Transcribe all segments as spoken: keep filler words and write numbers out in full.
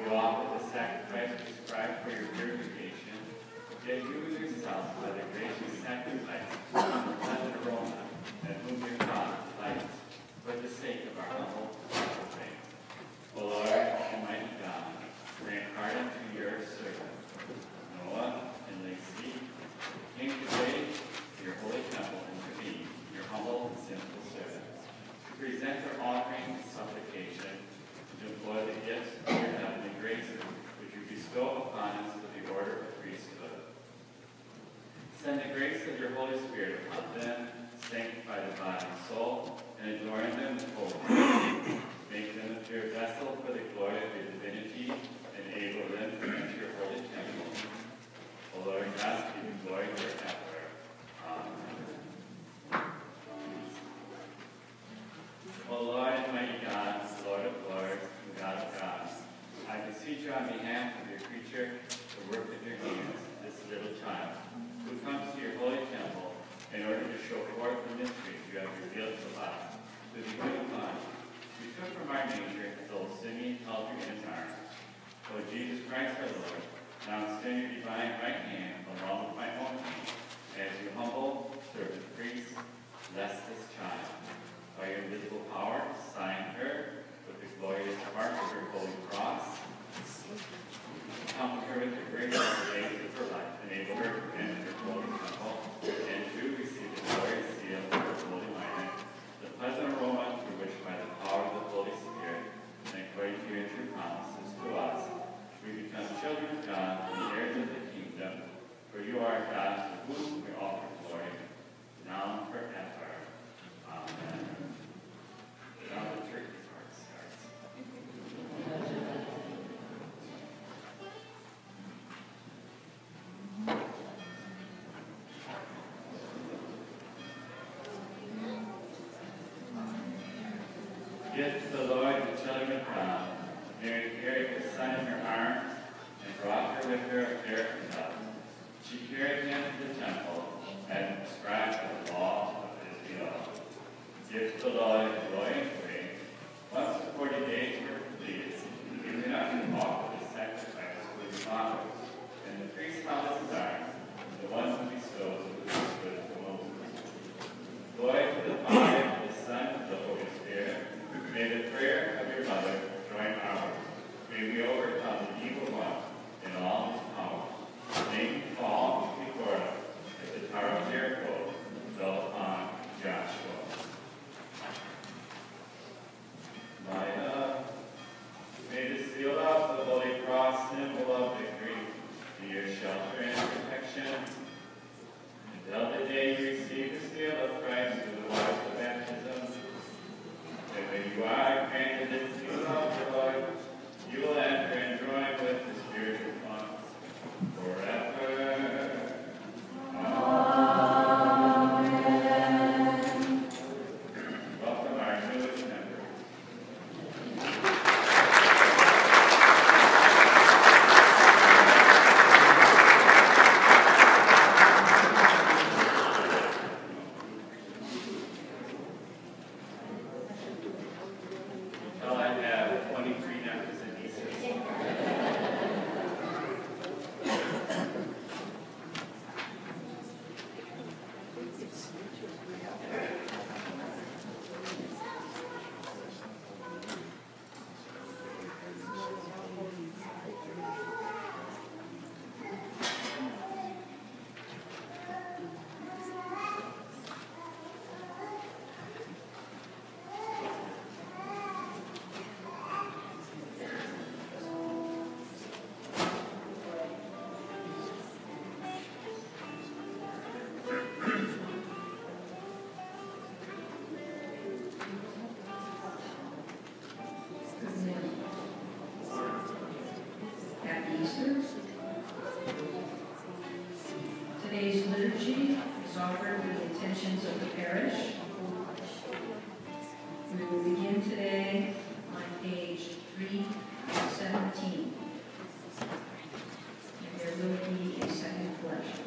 You offer the sacrifice prescribed for your purification, yet you yourself, by the gracious sacrifice, become the pleasant aroma, and whom your God delights, for the sake of our humble faith. O Lord, Almighty God, grant pardon to your servants, Noah and Lacey, came today to your holy temple and to me, your humble and sinful servants, to present their offering and supplication, to employ the gifts of your heavenly graces, which you bestow upon us for the order of priesthood. Send the grace of your Holy Spirit upon them, sanctify the body and soul, and adorn them with holiness. Make them a pure vessel for the glory of your divinity, and enable them to enter your holy temple. O Lord God, give you glory forever. Amen. O Lord, Almighty God, Lord of lords, and God of gods, I beseech you on behalf of your creature, the work of your hands, this little child, who comes to your holy temple in order to show forth the mysteries you have revealed to us, to the good of God. You took from our nature as old Simeon held you in his arms. O Jesus Christ our Lord, now extend your divine right hand along with my own hand, as your humble servant priest, bless this child. By your invisible power, sign her with the glorious mark of your holy cross. Comfort her with the grace of the days of her life. Enable her to enter your holy temple and to receive the glorious seal of her holy lineage, the pleasant aroma through which, by the power of the Holy Spirit, and according to your true promises to us, we become children of God and heirs of the kingdom. For you are God, to whom we offer glory, now and forever. Amen. Now the turkey part starts. Give to the Lord the children of God. Mary carried her son in her arms and brought her with her a pair of doves. She carried him to the temple and prescribed the law of Israel. Give to the Lord the glory and praise. Once the forty days were completed, he went up and offered the sacrifice with his offerings, and the priest held his arms, the ones who bestows the priesthood to Moses. Glory to the Father, the Son, and the Holy Spirit. May the prayer of your mother join ours. May we overcome the evil one in all his power. May he fall before us as the tower of Jericho fell upon Joshua. My love, may the seal of the Holy Cross, symbol of victory, be your shelter and protection until the day you receive the seal of Christ through the waters of baptism. And when you are granted the seal of the Lord, you will enter and join with the spiritual ones forever. Amen. Welcome our newest member. Until I have twenty-three nephews and nieces. Today's liturgy is offered with the intentions of the parish. We will begin today on page three seventeen. And there will be a second collection.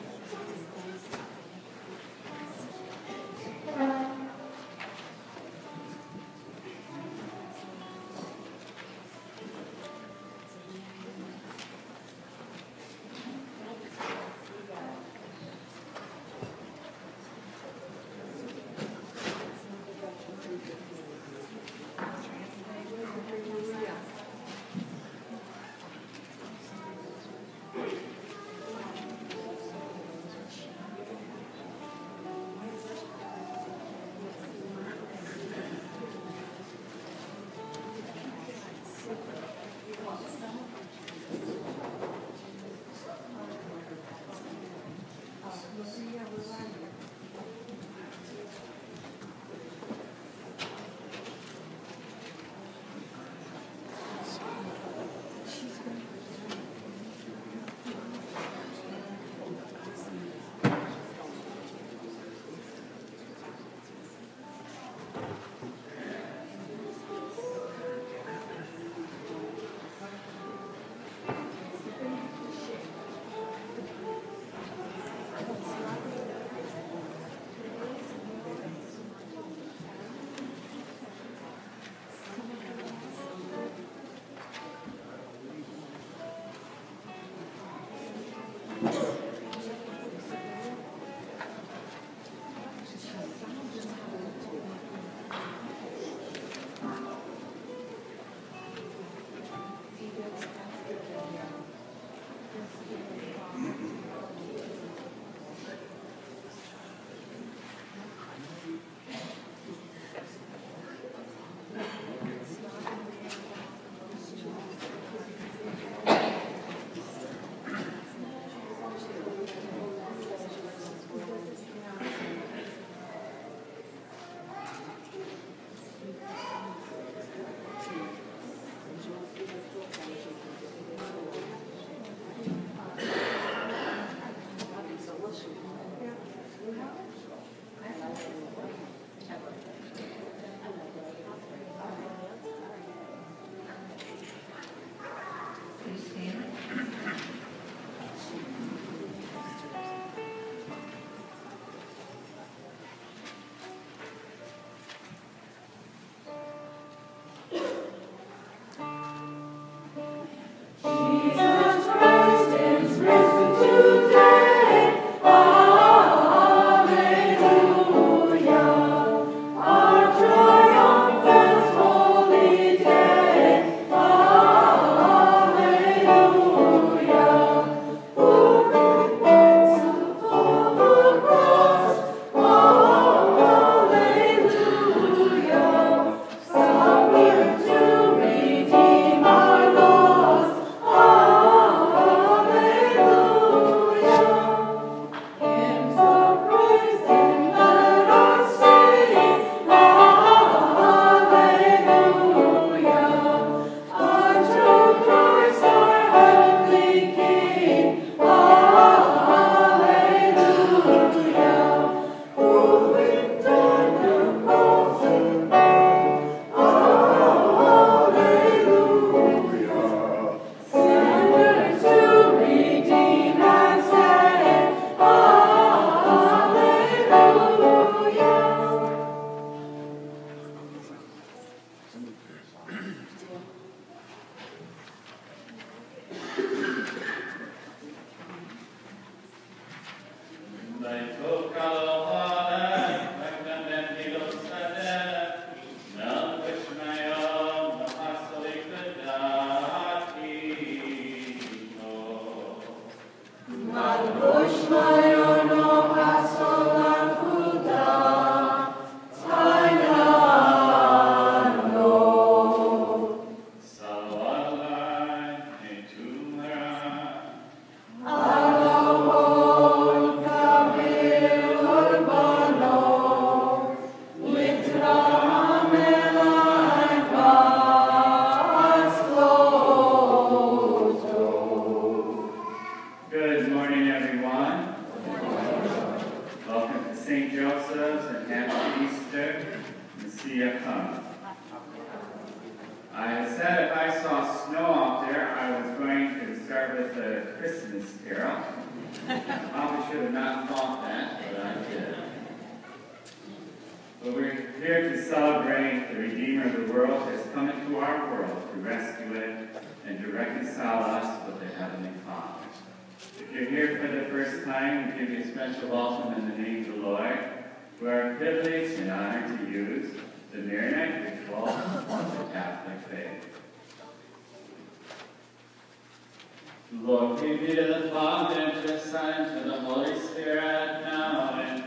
Glory be to the Father, and to the Son, and to the Holy Spirit, now and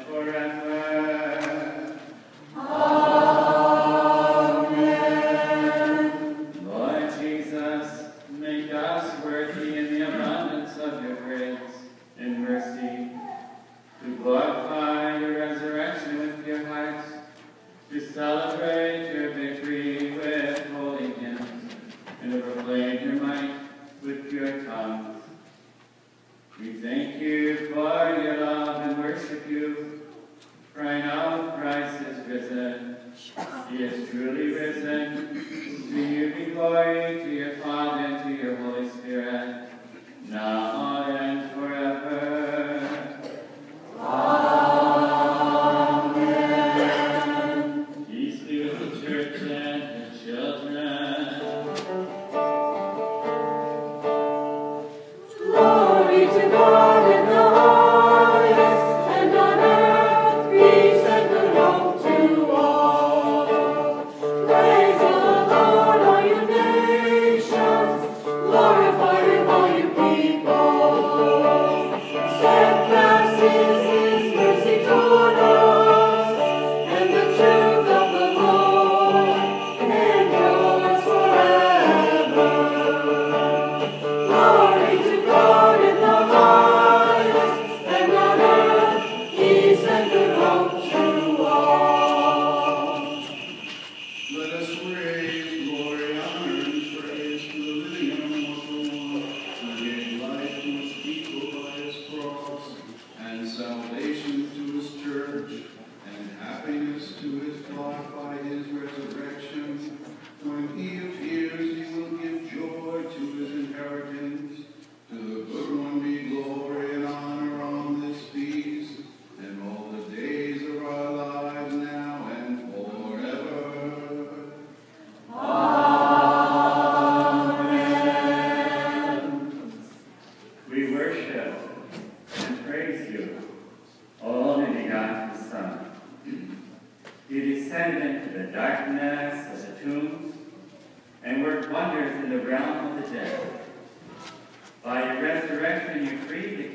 forever. Amen. Lord Jesus, make us worthy in the abundance of your grace and mercy, to glorify your resurrection with your hearts, to celebrate your victory with holy hymns, and to proclaim your might with your tongues. We thank you for your love and worship you, crying out, Christ is risen. He is truly risen. To you be glory, to your Father, and to your Holy Spirit, now and forever. Amen. Peace be with the church and her children. Glory to God.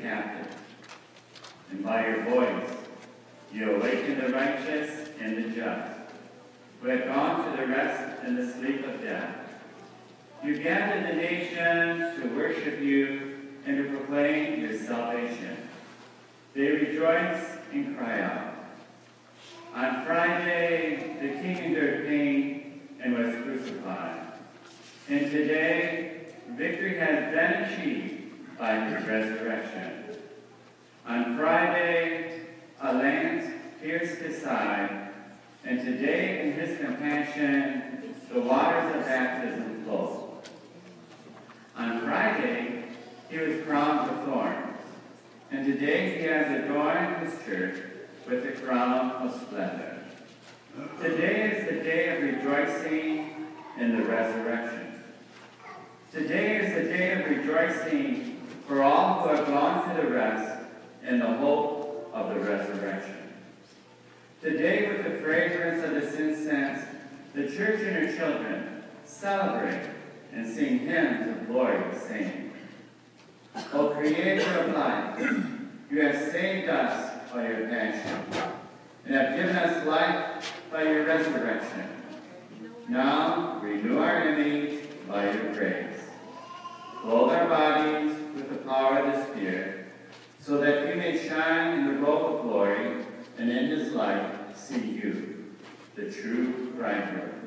captive. And by your voice, you awaken the righteous and the just, who had gone to the rest and the sleep of death. You gathered the nations to worship you and to proclaim your salvation. They rejoice and cry out. On Friday, the King endured pain and was crucified. And today, victory has been achieved by his resurrection. On Friday, a lance pierced his side, and today, in his compassion, the waters of baptism flow. On Friday, he was crowned with thorns, and today he has adorned his church with the crown of splendor. Today is the day of rejoicing in the resurrection. Today is the day of rejoicing for all who have gone to the rest in the hope of the resurrection. Today, with the fragrance of this incense, the church and her children celebrate and sing hymns of glory, saying, O Creator of life, you have saved us by your passion, and have given us life by your resurrection. Now, renew our image by your grace. Clothe our bodies with the power of the Spirit, so that we may shine in the robe of glory, and in his light see you, the true bridegroom.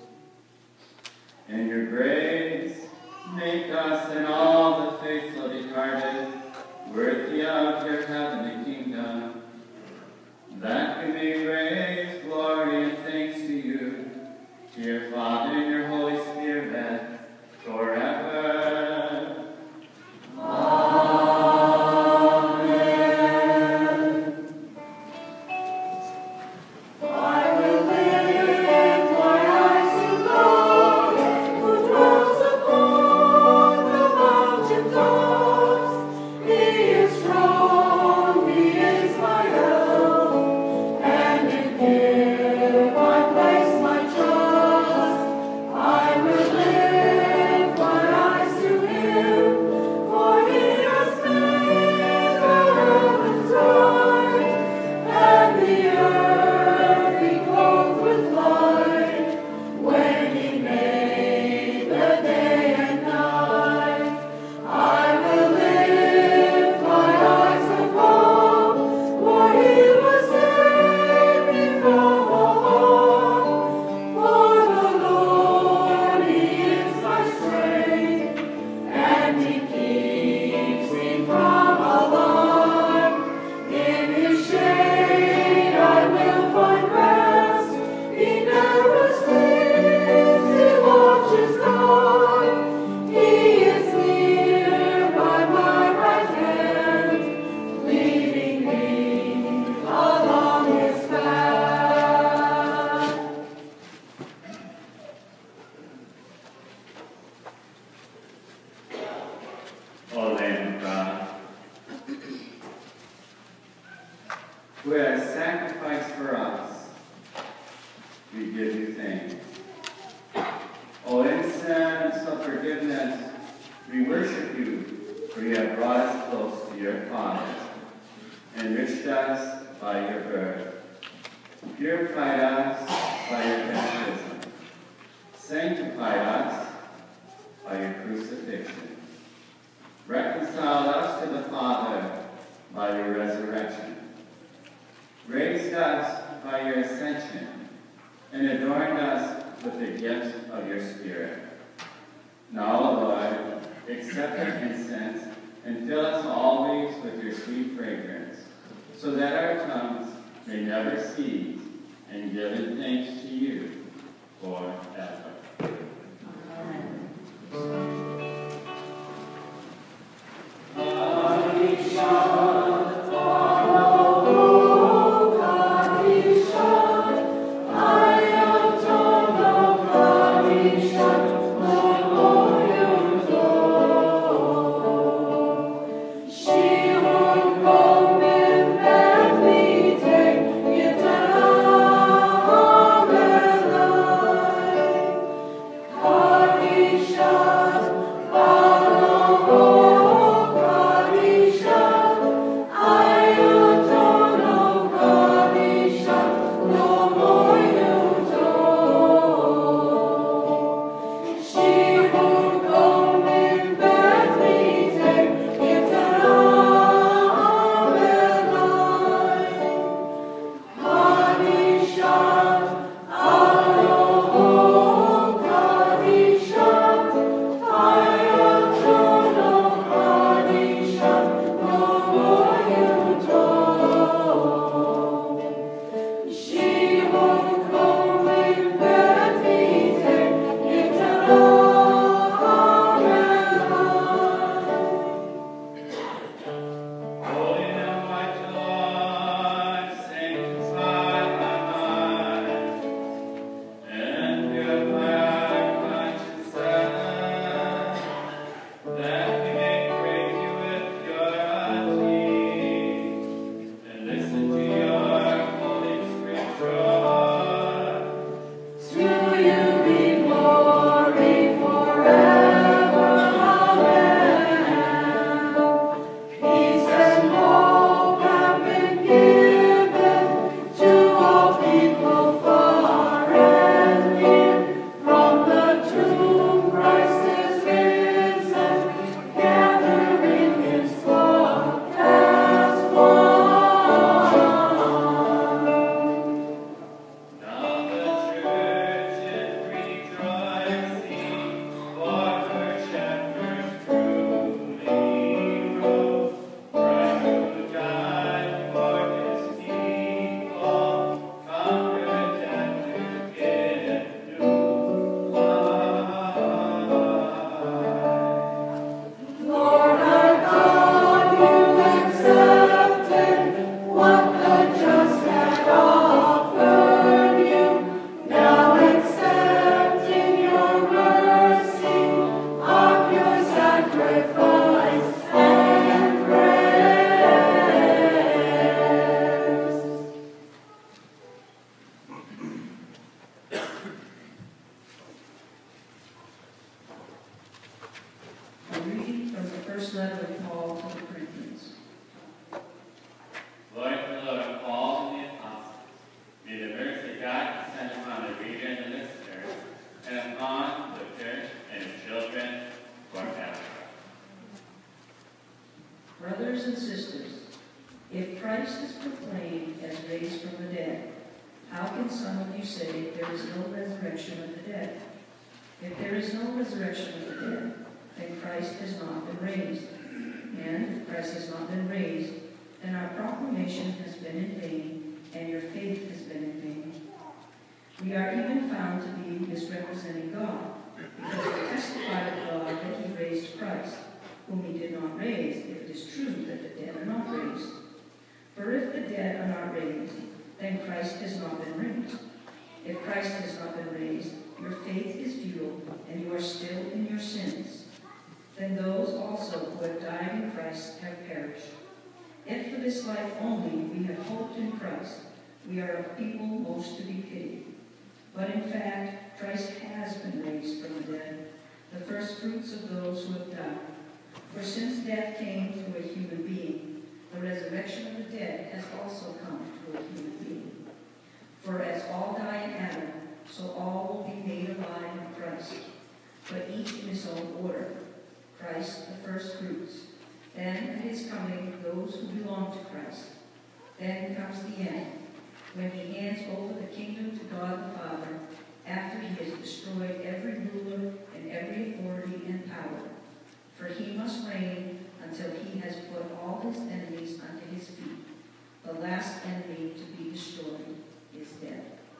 In your grace, make us and all the faithful departed worthy of your heavenly kingdom, that we may raise glory and thanks to you, to your Father and your Holy Spirit, forever. Amen. I will live for I see God, who dwells upon the mountain tops. He is strong, he is my help, and in him I place my trust. I will live for eyes to him, for he has made the heavens bright, and the earth he clothed with light, when he made the day and night. I will lift my eyes above, for he will save me from all harm. For the Lord, he is my strength, and he keeps me from alarm. In his shade I will find rest. He never sleeps, he watches God. He is near by my right hand, leading me along his path. O Lamb of God, who has sacrificed for us, we give you thanks. O incense of forgiveness, we worship you, for you have brought us close to your Father, enriched us by your birth, purified us by your baptism, sanctified us by your crucifixion, reconciled us to the Father by your resurrection, raised us by your ascension, and adorned us with the gift of your Spirit. Now, Lord, accept our incense and fill us always with your sweet fragrance, so that our tongues may never cease in giving thanks to you forever. Amen. Brothers and sisters, if Christ is proclaimed as raised from the dead, how can some of you say there is no resurrection of the dead? If there is no resurrection of the dead, then Christ has not been raised. And if Christ has not been raised, then our proclamation has been in vain, and your faith has been in vain. We are even found to be misrepresenting God, because we testify of God that he raised Christ, whom he did not raise, if it is true that the dead are not raised. For if the dead are not raised, then Christ has not been raised. If Christ has not been raised, your faith is futile, and you are still in your sins. Then those also who have died in Christ have perished. If for this life only we have hoped in Christ, we are a people most to be pitied. But in fact, Christ has been raised from the dead, the first fruits of those who have died. For since death came through a human being, the resurrection of the dead has also come through a human being. For as all die in Adam, so all will be made alive in Christ, but each in his own order. Christ the first fruits, then at his coming those who belong to Christ. Then comes the end, when he hands over the kingdom to God the Father, after he has destroyed every ruler and every authority and power. For he must reign until he has put all his enemies under his feet. The last enemy to be destroyed is death.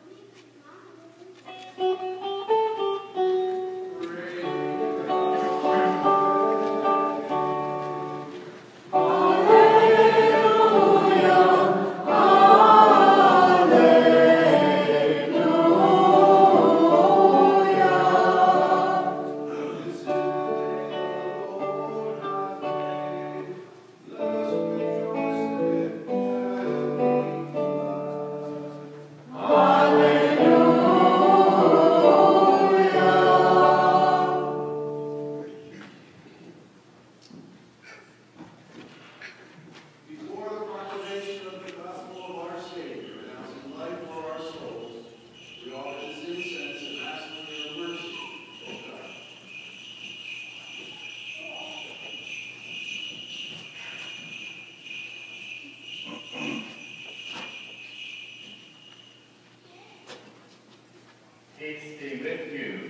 Peace be with you.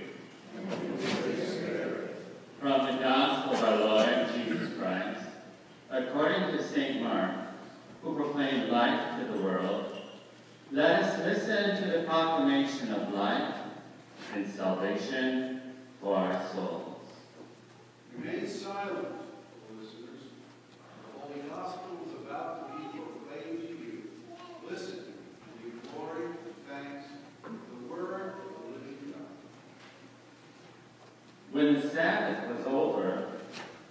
From the Gospel of our Lord Jesus Christ, according to Saint Mark, who proclaimed life to the world, let us listen to the proclamation of life and salvation for our souls. Remain silent, listeners. The Holy Gospel is about to be proclaimed to you. Listen, give glory, thanks, the word of the living God. When the Sabbath was over,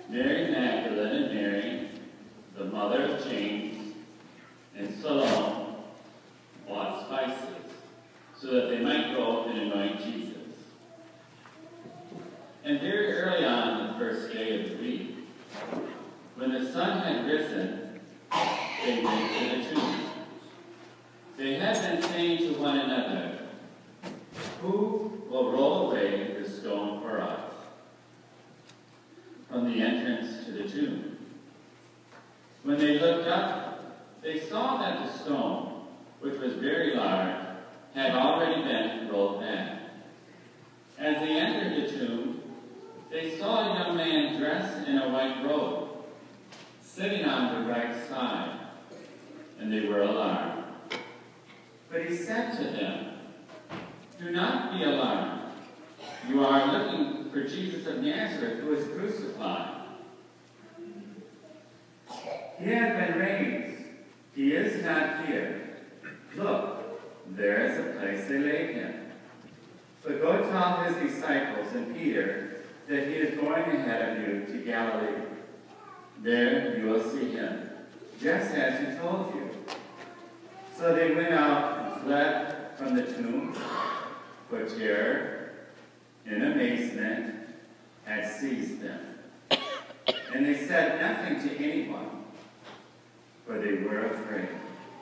Mary Magdalene and Mary, the mother of James, and Salome bought spices so that they might go and anoint Jesus. And very early on the first day of the week, when the sun had risen, they went to the tomb. They had been saying to one another, "Who will roll away the stone for us?" from the entrance to the tomb. When they looked up, they saw that the stone, which was very large, had already been rolled back. As they entered the tomb, they saw a young man dressed in a white robe, sitting on the right side, and they were alarmed. But he said to them, "Do not be alarmed. You are looking for Jesus of Nazareth, who was crucified. He has been raised. He is not here. Look, there is a place they laid him. But go tell his disciples and Peter that he is going ahead of you to Galilee. There you will see him, just as he told you." So they went out and fled from the tomb, for terror in amazement had seized them. And they said nothing to anyone, for they were afraid.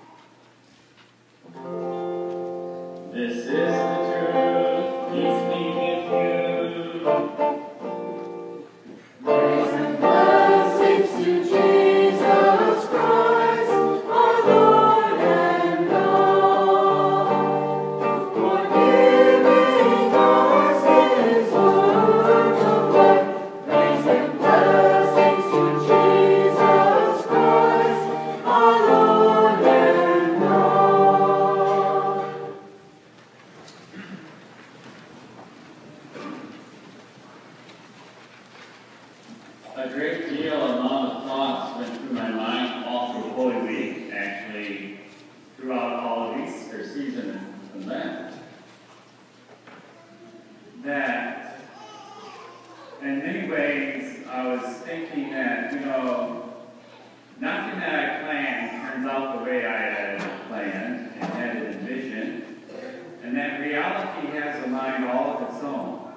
This is the truth. Peace be with you. Praise and blessings to Jesus Christ, our Lord and God, for giving us His words of life. Praise and blessings to Jesus Christ, our Lord and God. A great deal among the thoughts went through my mind all through Holy Week, actually throughout all of Easter season and Lent. That, in many ways, I was thinking that, you know, nothing that I planned turns out the way I had planned and had it envisioned, and that reality has a mind all of its own.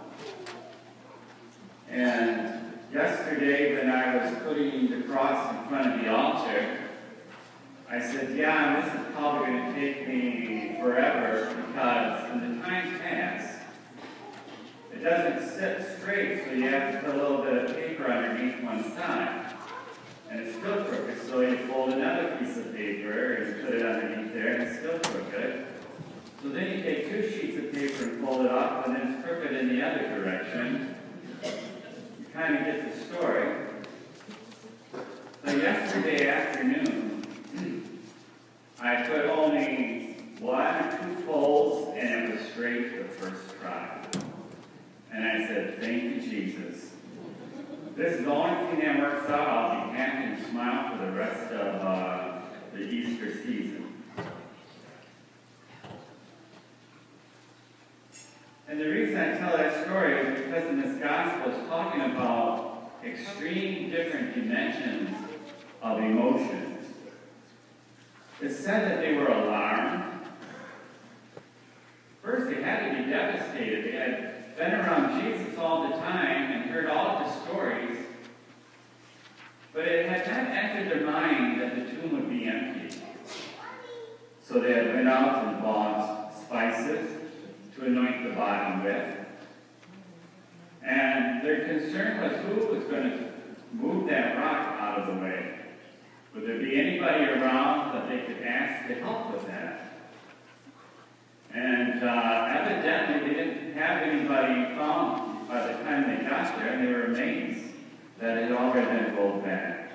And yesterday, when I was putting the cross in front of the altar, I said, yeah, this is probably going to take me forever, because in the times past, it doesn't sit straight, so you have to put a little bit of paper underneath one side. And it's still crooked, so you fold another piece of paper and put it underneath there, and it's still crooked. So then you take two sheets of paper and fold it up, and then it's crooked in the other direction. Kind of get the story. So yesterday afternoon, I put only one or two folds, and it was straight the first try. And I said, "Thank you, Jesus. This is the only thing that works out. I'll be happy and smile for the rest of uh, the Easter season." And the reason I tell that story is because in this gospel it's talking about extreme different dimensions of emotions. It said that they were alarmed. First, they had to be devastated. They had been around Jesus all the time and heard all of his stories, but it had not entered their mind that the tomb would be empty. So they had went out and bought spices to anoint the body with. And their concern was who was going to move that rock out of the way. Would there be anybody around that they could ask to help with that? And uh, evidently they didn't have anybody found by the time they got there, and they were amazed that it had already been rolled back.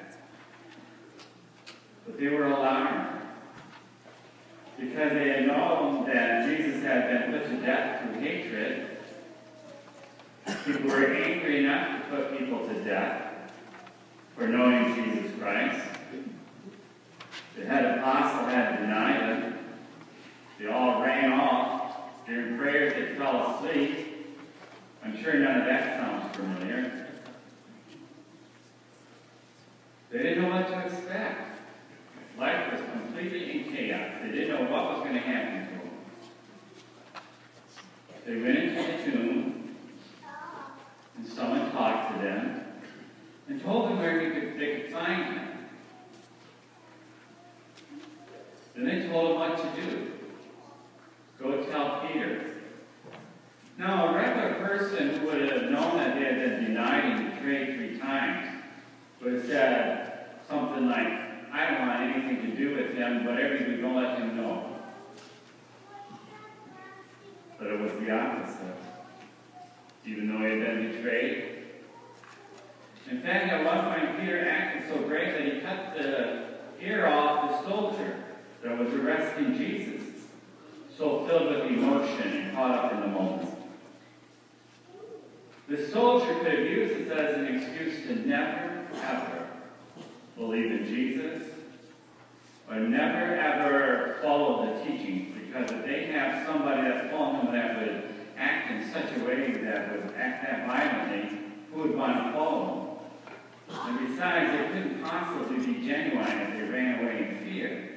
But they were alarmed, because they had known that Jesus had been put to death through hatred. People were angry enough to put people to death for knowing Jesus Christ. The head apostle had denied him. They all ran off. During prayers, they fell asleep. I'm sure none of that sounds familiar. and told them where he could, they could find him. Then they told him what to do. Go tell Peter. Now, a regular person would have known that they had been denied and betrayed three times. Would have said something like, I don't want anything to do with him, whatever you do, don't let him know. But it was the opposite. Even though he had been betrayed. In fact, at one point, Peter acted so great that he cut the ear off the soldier that was arresting Jesus, so filled with emotion and caught up in the moment. The soldier could have used this as an excuse to never, ever believe in Jesus, or never, ever follow the teachings, because if they have somebody that's following them that would act in such a way that would act that violently, who would want to follow them? And besides, they couldn't possibly be genuine if they ran away in fear.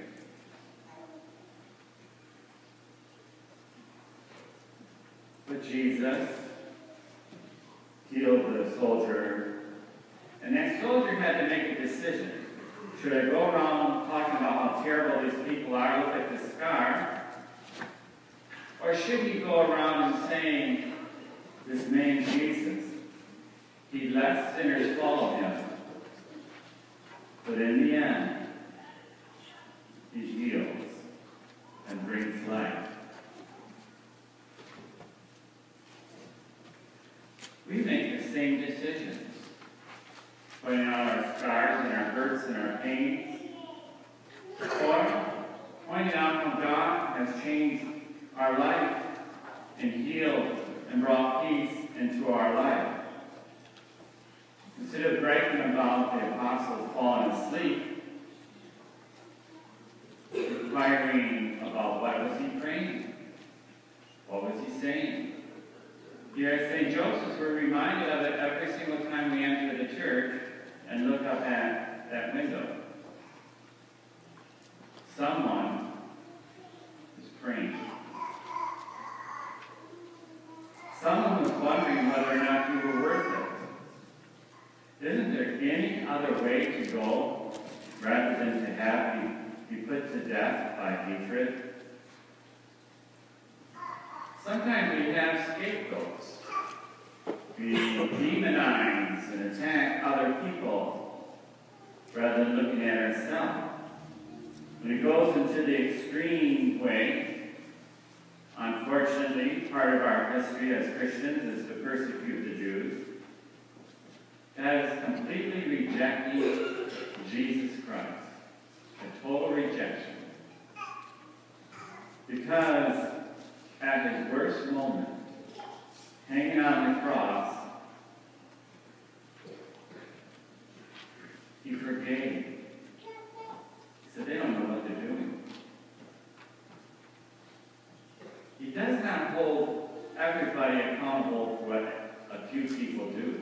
But Jesus healed the soldier, and that soldier had to make a decision. Should I go around talking about how terrible these people are, look at the scar, or should he go around and saying, this man Jesus, he let sinners follow him, but in the end, he heals and brings life. We make the same decisions, pointing out our scars and our hurts and our pains, or pointing out how God has changed our life and healed and brought peace into our life. Instead of bragging about the apostles falling asleep, inquiring about what was he praying, what was he saying. Here at Saint Joseph's, we're reminded of it every single time we enter the church and look up at that window. Someone is praying. Someone was wondering whether or not you were worth it. Isn't there any other way to go rather than to have you be put to death by hatred? Sometimes we have scapegoats. We demonize and attack other people rather than looking at ourselves. When it goes into the extreme way, unfortunately, part of our history as Christians is to persecute the Jews. That is completely rejecting Jesus Christ. A total rejection. Because at his worst moment, hanging on the cross, he forgave. He said, they don't know what they're doing. He does not hold everybody accountable for what a few people do.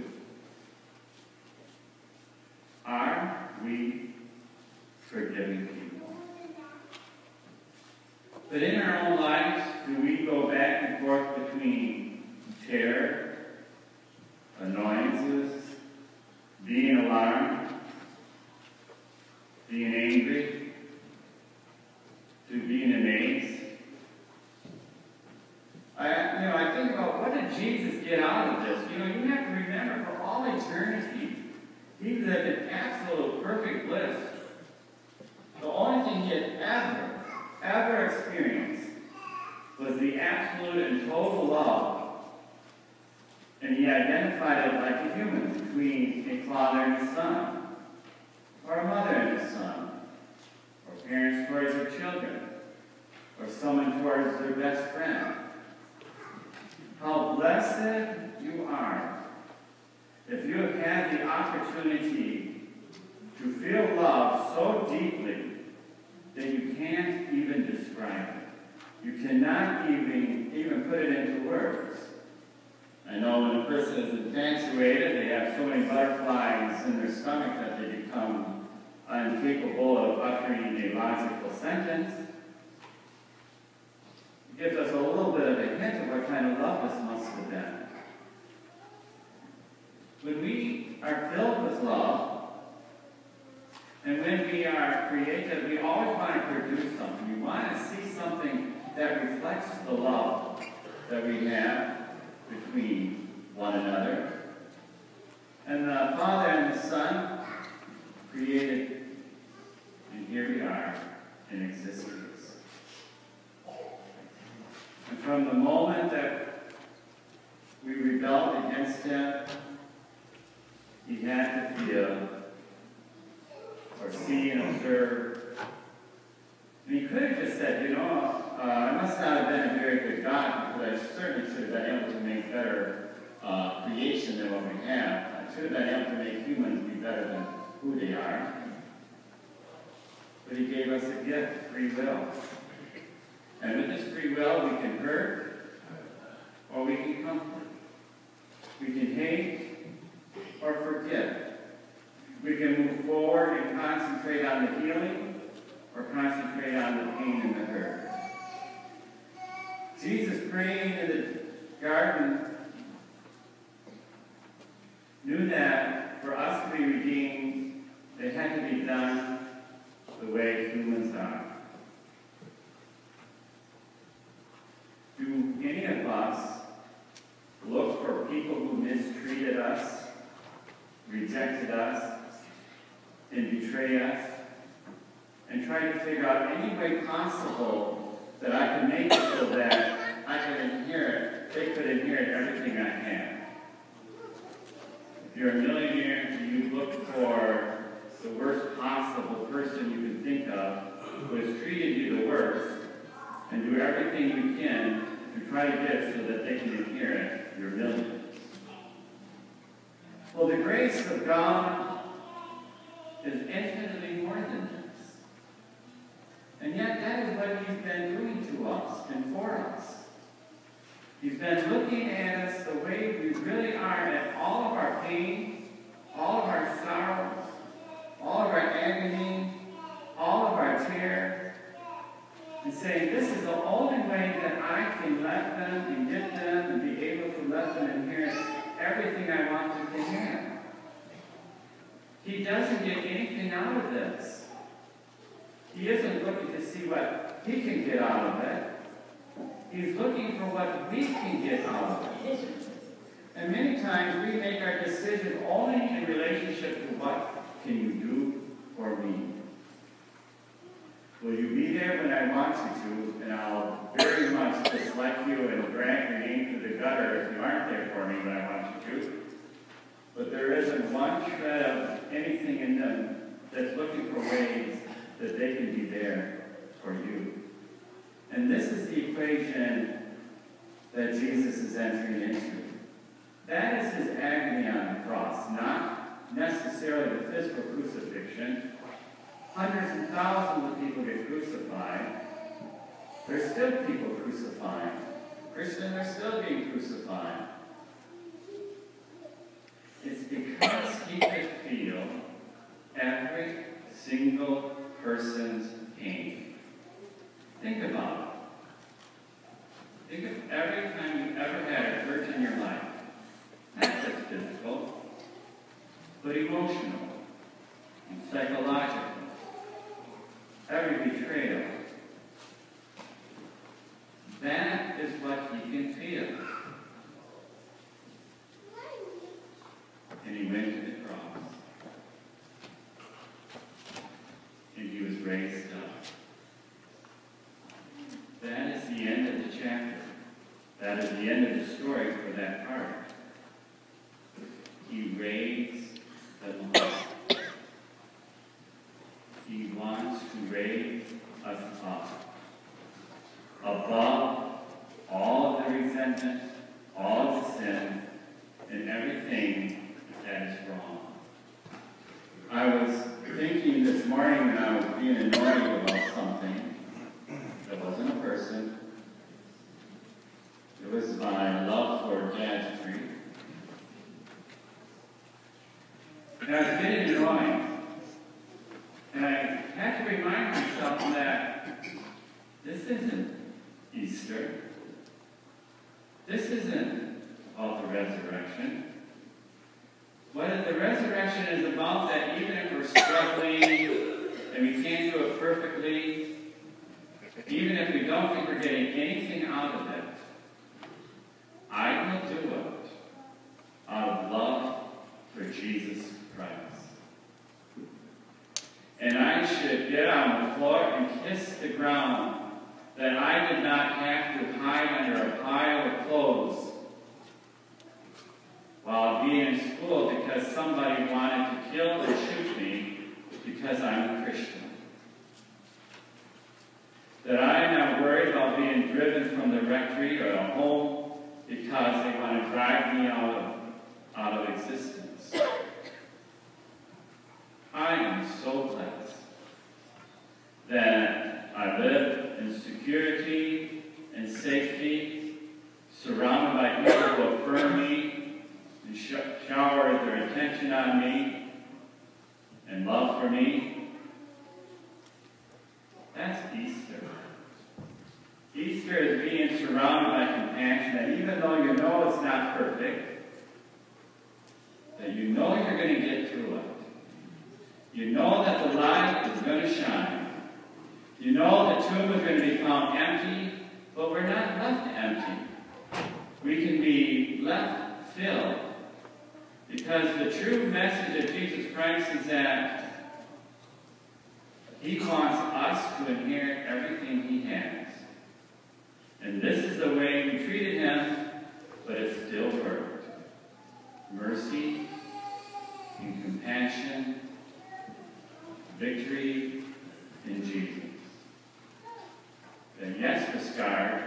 Are we forgiving people? But in our own lives, do we go back and forth between terror, annoyances, being alarmed, being angry, to being amazed? I, you know, I think about what did Jesus get out of this? You know, you have to remember for all eternity, he lived in absolute perfect bliss. The only thing he had ever, ever experienced was the absolute and total love. And he identified it like a human between a father and a son, or a mother and a son, or parents towards their children, or someone towards their best friend. How blessed you are if you have had the opportunity to feel love so deeply that you can't even describe it. You cannot even, even put it into words. I know when a person is infatuated, they have so many butterflies in their stomach that they become incapable of uttering a logical sentence. It gives us a little bit of a hint of what kind of love this must have been. When we are filled with love, and when we are creative, we always want to produce something. We want to see something that reflects the love that we have between one another. And the Father and the Son created, and here we are in existence. And from the moment that we rebelled against Him, He had to feel or see and observe. And He could have just said, you know, uh, I must not have been a very good God, because I certainly should have been able to make better uh, creation than what we have. I should have been able to make humans be better than who they are. But He gave us a gift, free will. And with this free will, we can hurt, or we can comfort. We can hate, or forgive. We can move forward and concentrate on the healing, or concentrate on the pain and the hurt. Jesus, praying in the garden, knew that for us to be redeemed, it had to be done the way humans are. Do any of us look for people who mistreated us, rejected us, and betray us, and try to figure out any way possible that I can make it so that I can inherit, they could inherit everything I have? If you're a millionaire, do you look for the worst possible person you can think of who has treated you the worst, and do everything you can to try to get so that they can inherit your millions? Well, the grace of God is infinitely more than this. And yet that is what He's been doing to us and for us. He's been looking at us the way we really are, at all of our pain, all of our sorrows, all of our agony, all of our tears, and saying, this is the only way that I can let them and get them and be able to let them inherit everything I want them to have. He doesn't get anything out of this. He isn't looking to see what He can get out of it. He's looking for what we can get out of it. And many times we make our decisions only in relationship to what can you do for me. Will you be there when I want you to, and I'll very much dislike you and drag your name to the gutter if you aren't there for me when I want you to. But there isn't one shred of anything in them that's looking for ways that they can be there for you. And this is the equation that Jesus is entering into. That is His agony on the cross, not necessarily the physical crucifixion. Hundreds and thousands of people get crucified. There's still people crucified. Christians are still being crucified. It's because He could feel every single person's pain. Think about it. Think of every time you've ever had a hurt in your life. Not just physical, but emotional and psychological. Every betrayal. That is what He can feel. And He went to the cross. And He was raised up. That is the end of the chapter. That is the end of the story for that part. He raised them up. He wants to raise us up above all of the resentment, all of the sin, and everything that is wrong. I was thinking this morning when I was being annoyed about something. It wasn't a person. It was my love for gadgetry. And I was getting annoyed. And I had to remind myself that this isn't Easter. This isn't about the resurrection. What is the resurrection? session is about that even if we're struggling and we can't do it perfectly, even if we don't think we're getting anything out of it, I will do it out of love for Jesus Christ. And I should get on the floor and kiss the ground that I did not have to hide under a pile of clothes while being in school because somebody wanted to kill or shoot me because I'm a Christian. That I am not worried about being driven from the rectory or the home because they want to drag me out of, out of existence. I am so blessed that I live in security and safety, surrounded by people who affirm me and sh shower their attention on me and love for me. That's Easter. Easter is being surrounded by compassion, that even though you know it's not perfect, that you know you're going to get through it. You know that the light is going to shine. You know the tomb is going to be found empty, but we're not left empty. We can be left filled. Because the true message of Jesus Christ is that He wants us to inherit everything He has. And this is the way we treated Him, but it still worked. Mercy and compassion, victory in Jesus. And yes, we're scarred,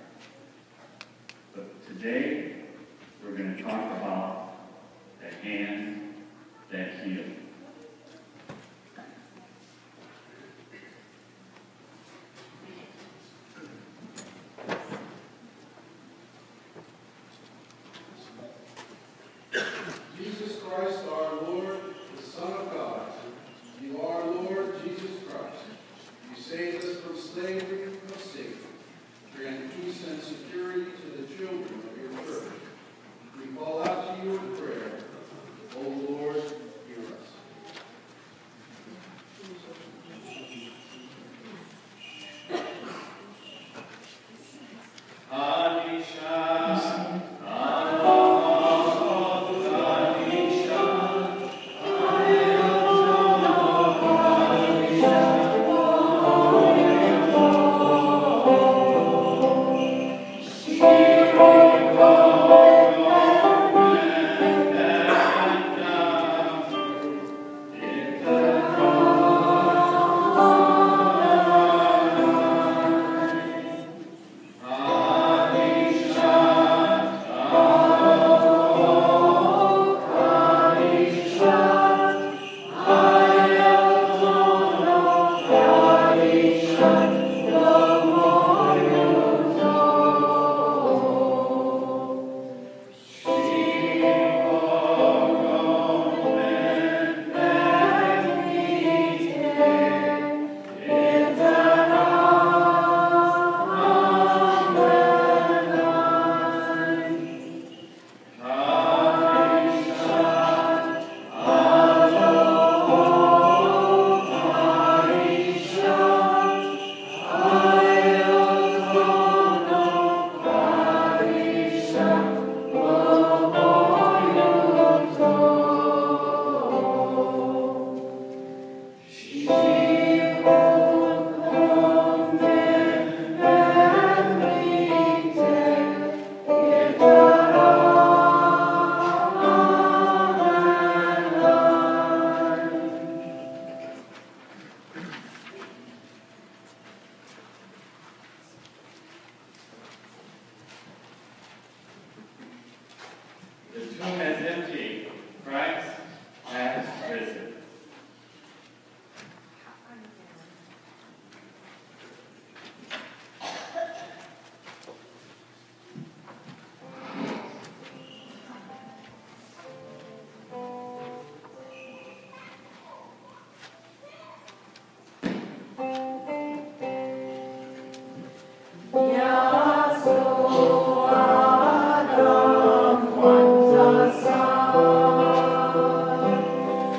but today we're going to talk about the hand that heals. Jesus Christ, our Lord, the Son of God, you are Lord Jesus Christ. You saved us from slavery of Satan. Grant peace and security to the children of your church. We call out to you in prayer. O Lord, hear us. Anisha. The tomb is empty. Christ has risen. Adam, once a son.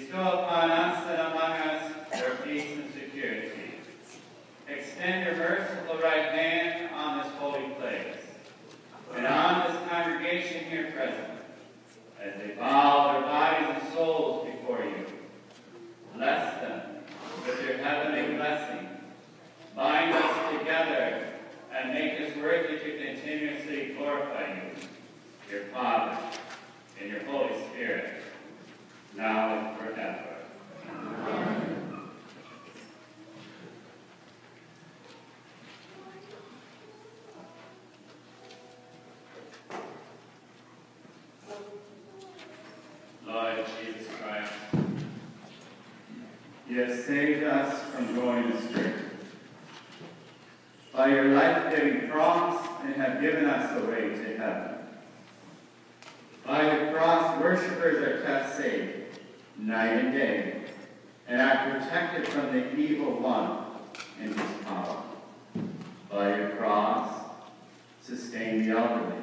Bestow upon us and among us your peace and security. Extend your merciful right hand on this holy place, and on this congregation here present, as they bow their bodies and souls before you. Bless them with your heavenly blessing. Bind us together and make us worthy to continuously glorify you, your Father, and your Holy Spirit, now and forever. Amen. Lord Jesus Christ, you have saved us from going astray. By your life-giving cross, and have given us the way to heaven. By the cross, worshipers are kept safe night and day, and are protected from the evil one and his power. By your cross, sustain the elderly,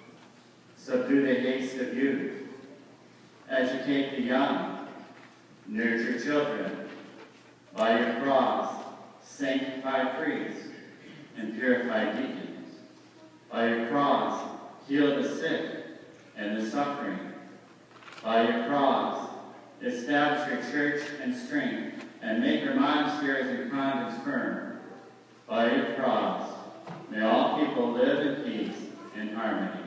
subdue the haste of youth, educate the young, nurture children. By your cross, sanctify priests and purify deacons. By your cross, heal the sick and the suffering. By your cross, establish your church and strength, and make your monasteries and convents firm. By your cross, may all people live in peace and harmony.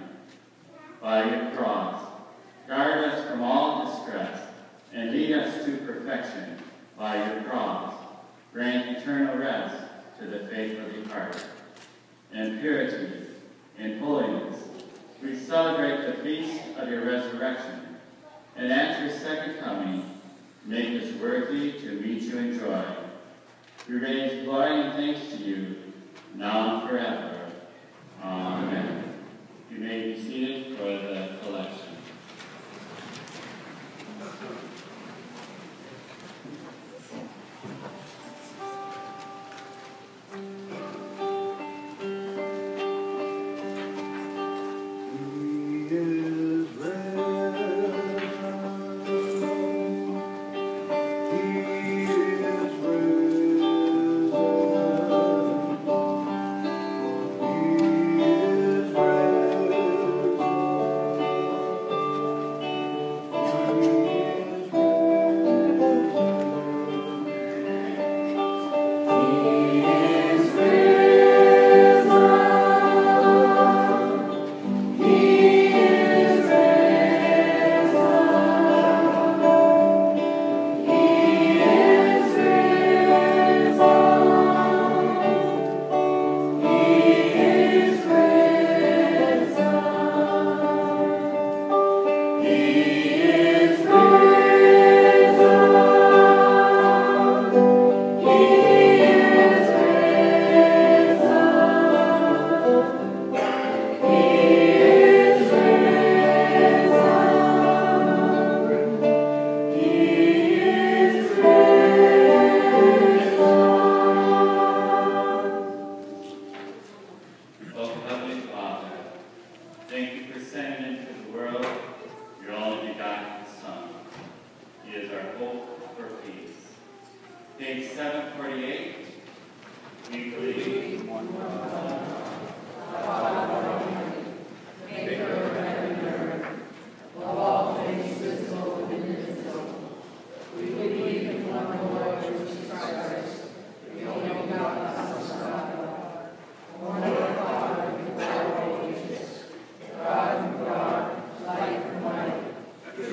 By your cross, guard us from all distress, and lead us to perfection. By your cross, grant eternal rest to the faithful departed. In purity and holiness, we celebrate the feast of your resurrection, and at your second coming, make us worthy to meet you in joy. We raise glory and thanks to you, now and forever. Amen. You may be seated for the collection.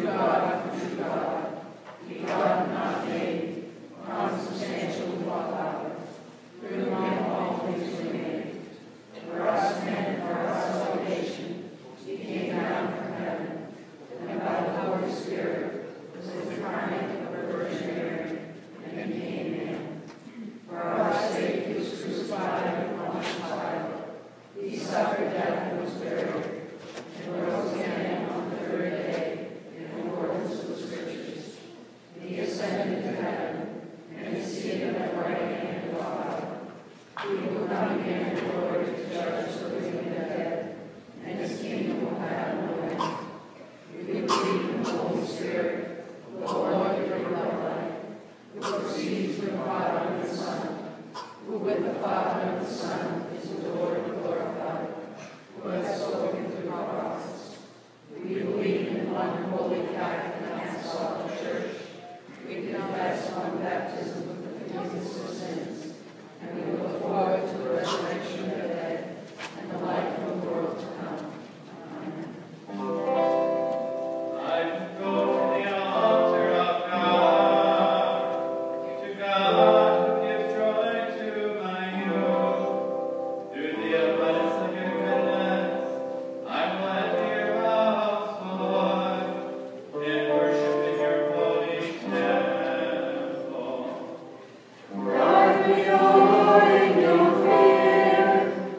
God, not made, consubstantial with God. Holy Catholic and Apostolic Church. We confess one baptism for the forgiveness of sins, and we look forward to the resurrection of the dead and the life of the world to come. Amen. I go to the altar of God, to God who gives joy to my youth. Through the abundance of your goodness, I will enter your house, Lord, and worship in your holy temple. God, we are in your fear.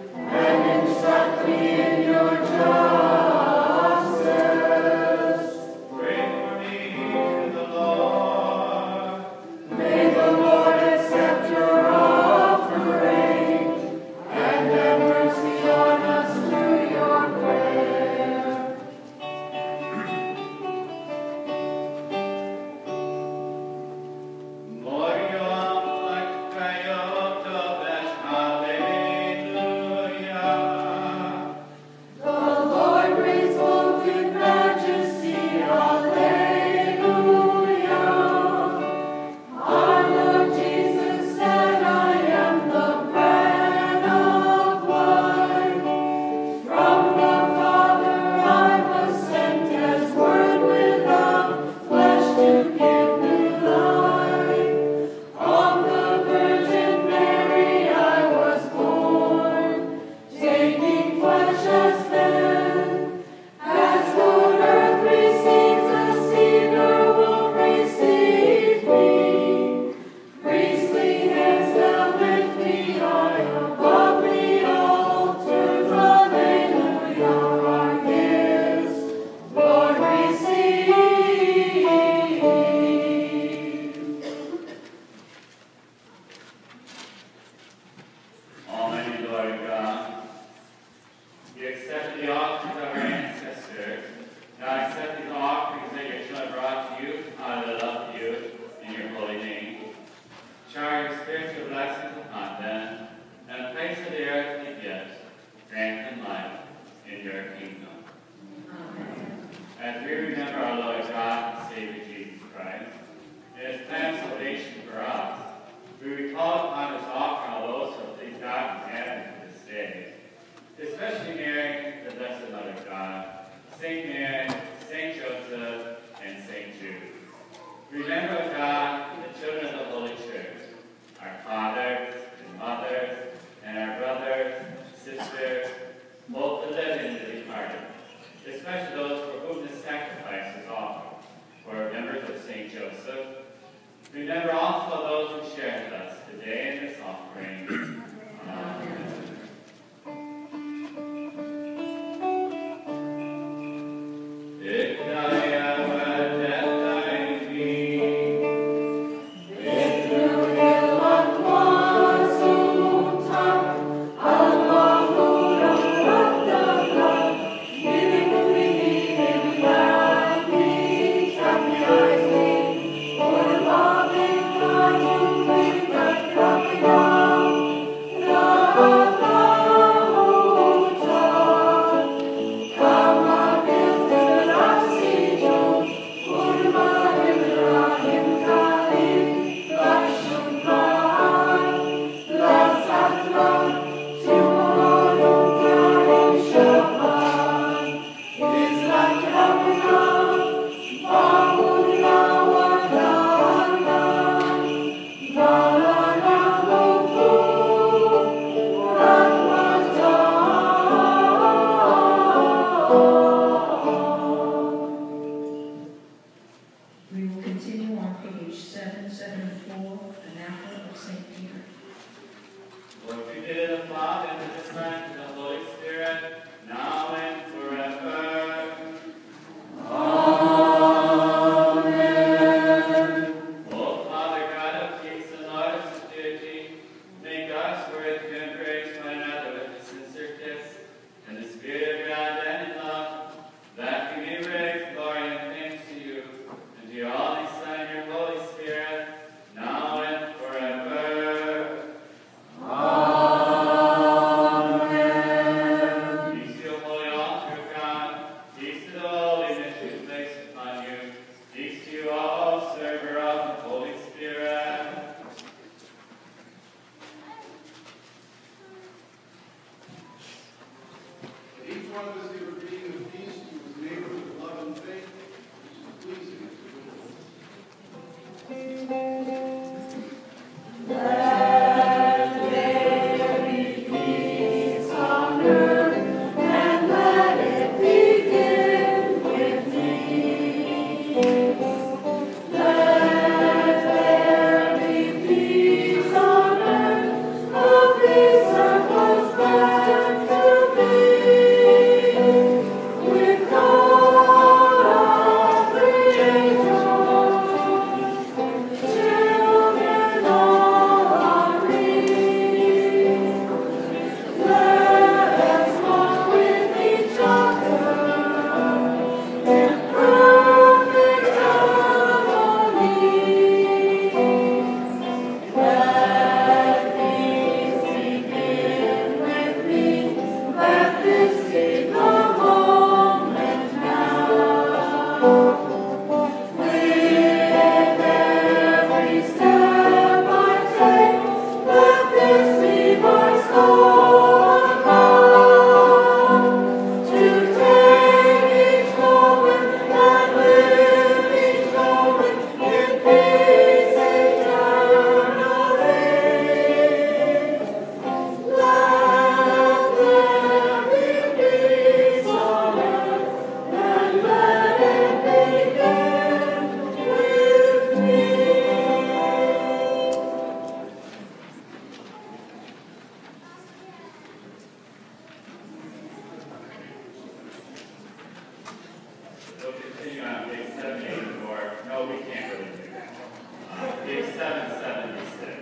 seven eighty-four. No, we can't really do that. Uh, page seven seventy-six.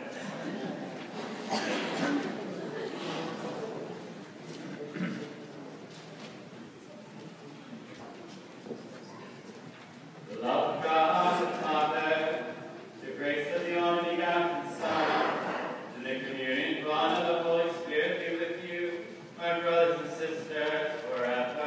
The love of God the Father, the grace of the only begotten Son, and the communion bond of the Holy Spirit be with you, my brothers and sisters, forever.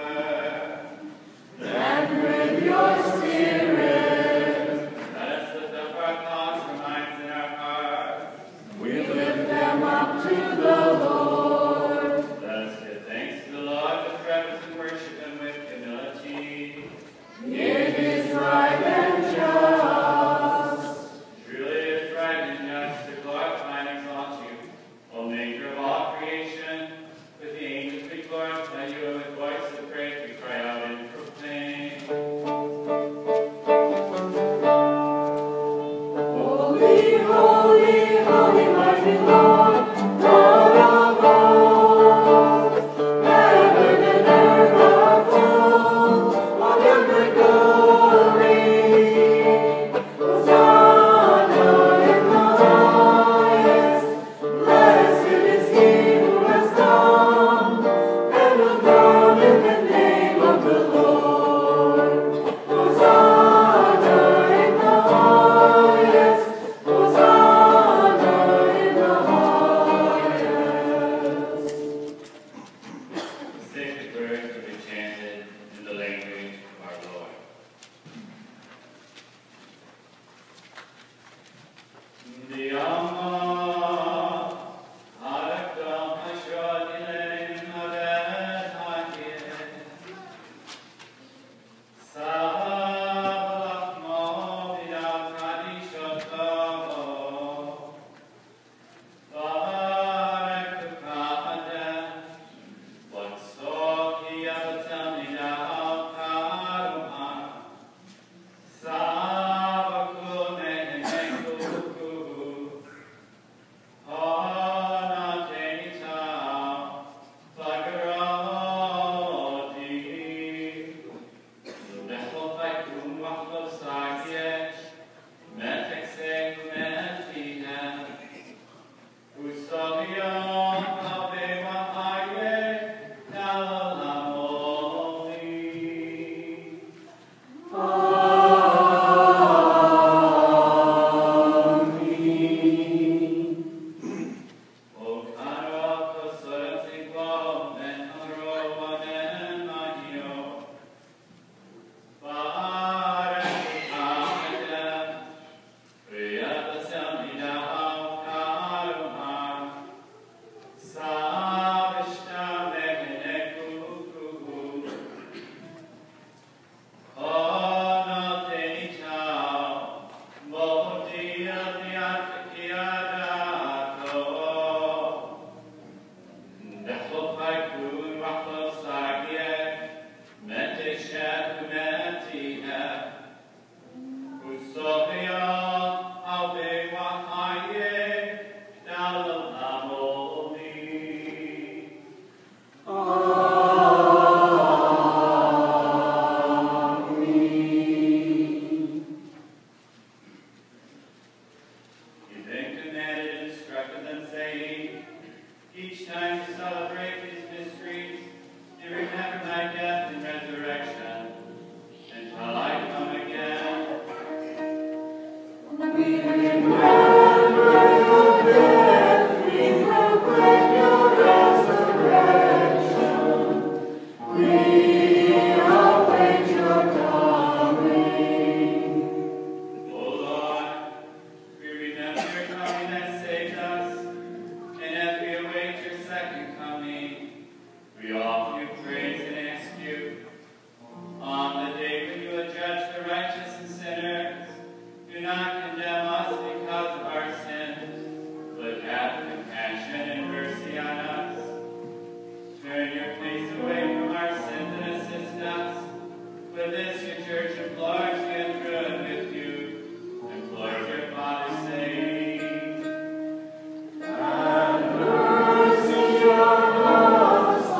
And with your spirit, Let us lift up our thoughts, our minds, and our hearts. we lift them up to the Lord. Let us give thanks to the Lord with reverence and worship and with humility. It is right and just. Truly it is right and just to glorify and exalt you, O Maker of all creation. With the angels we glorify you, and with voice of praise we cry out and proclaim. Holy, holy, holy, mighty Lord, God of hosts. Heaven and earth are full of your great glory. Hosanna in the highest. Blessed is he who has come, and will come in the name of the Lord. Hosanna in the highest. Hosanna in the highest. The sacred words will be chanted in the language of our Lord.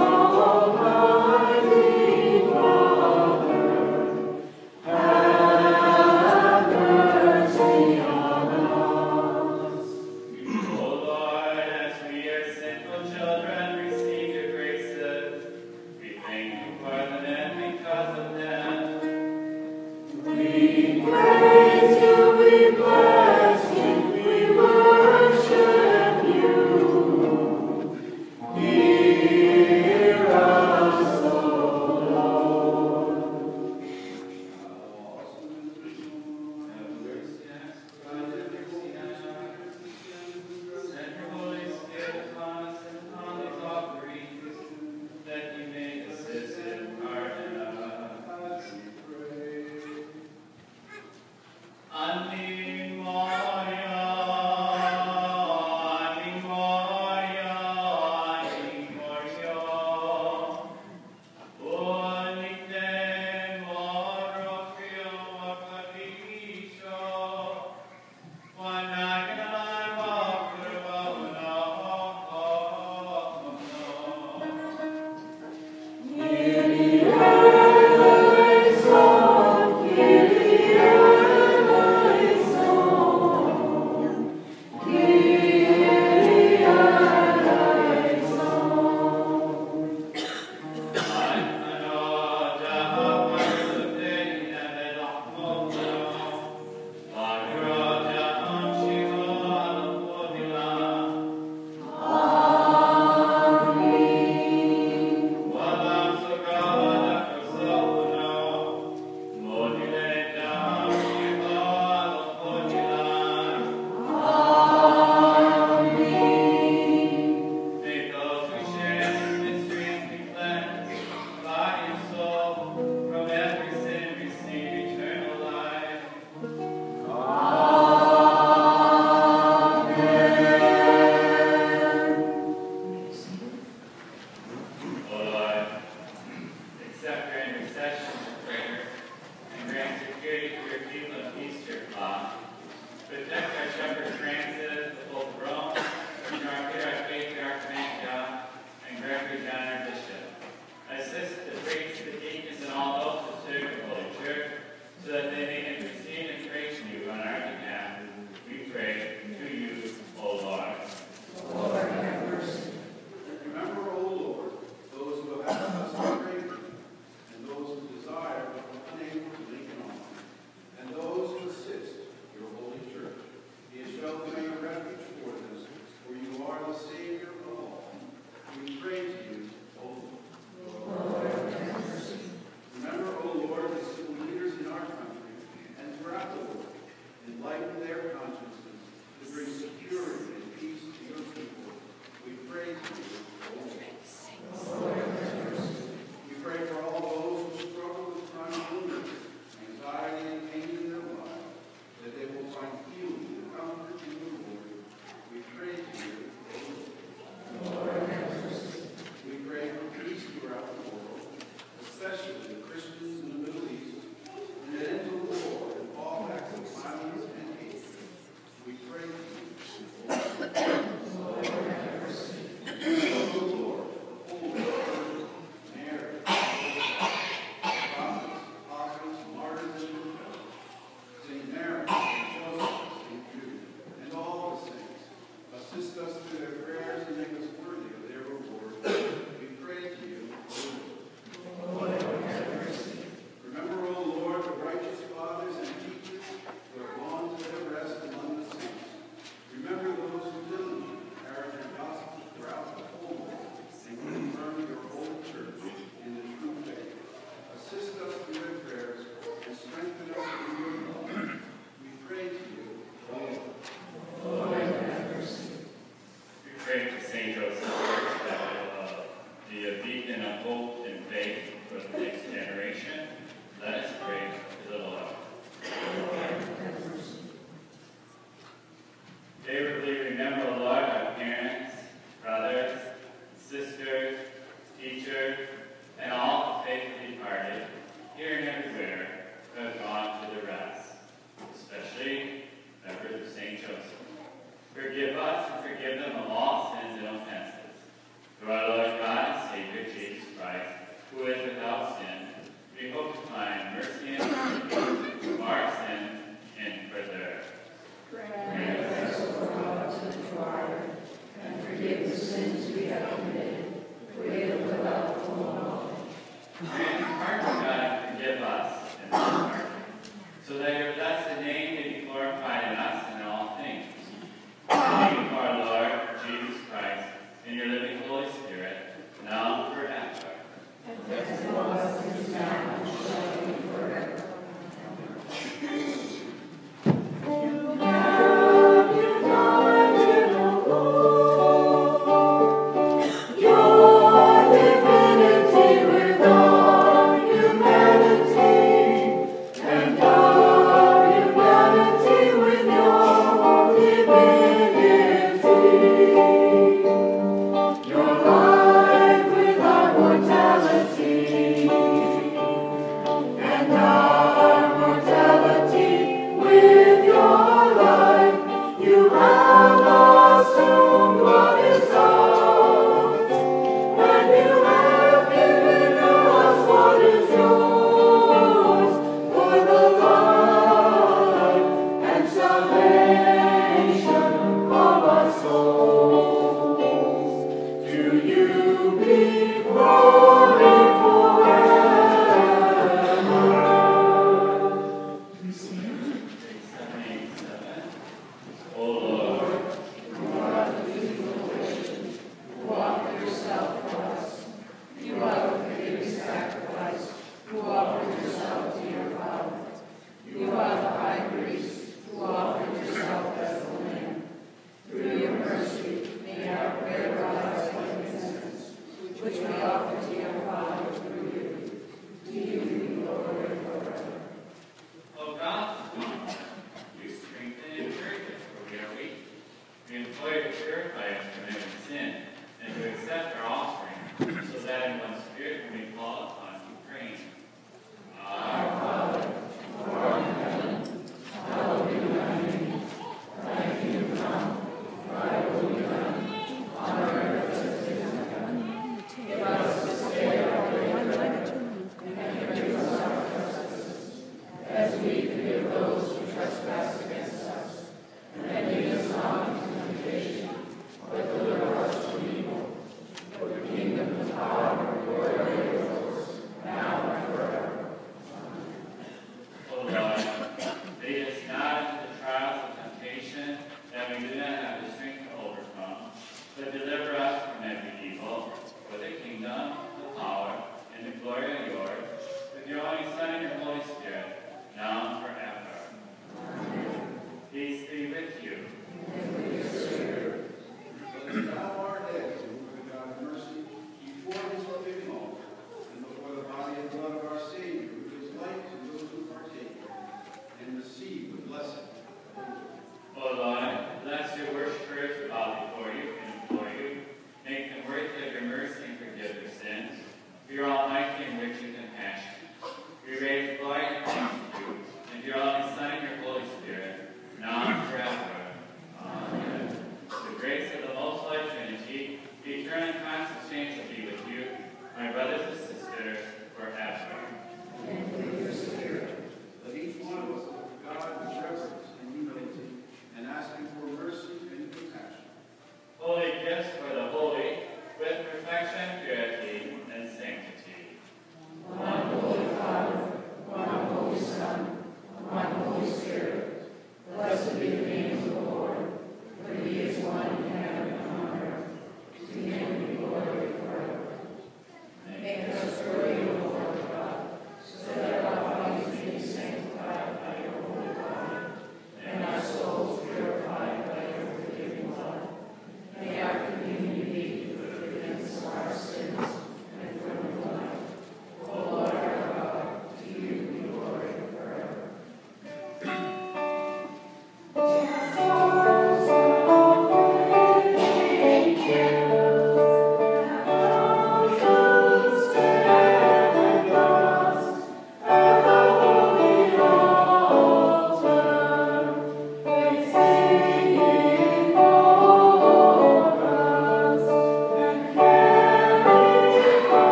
Amen. Protect our shepherd,